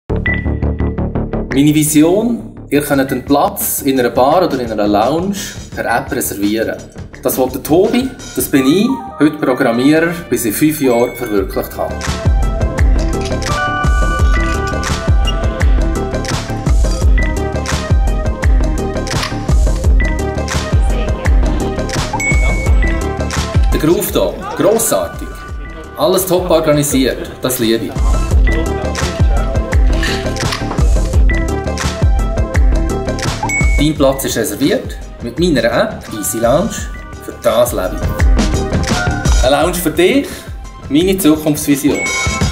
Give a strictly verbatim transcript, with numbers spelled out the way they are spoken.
Meine Vision: Ihr könnt einen Platz in einer Bar oder in einer Lounge per App reservieren. Das will der Tobi, das bin ich, heute Programmierer, bis in fünf Jahren verwirklicht habe. Der Groove hier, grossartig. Alles top organisiert, das liebe ich. Dein Platz ist reserviert, mit meiner App Easy Lounge, für das lebe ich. Eine Lounge für dich, meine Zukunftsvision.